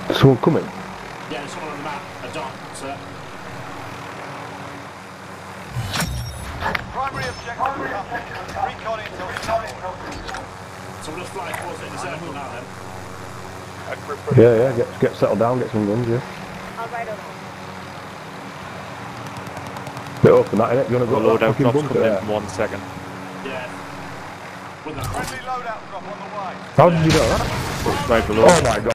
Someone coming? Yeah, there's someone on the map. A dot, sir. Primary objective up. Recon intel. Someone just flying towards it in a circle now then. Yeah, get settled down, get some guns, yeah. I'll ride over. Bit open that, innit? You wanna go Loadout fucking drop's bunker coming in there? in 1 second. Yeah. With the Friendly loadout drop on the way. How did you know that? Right below. Oh my god.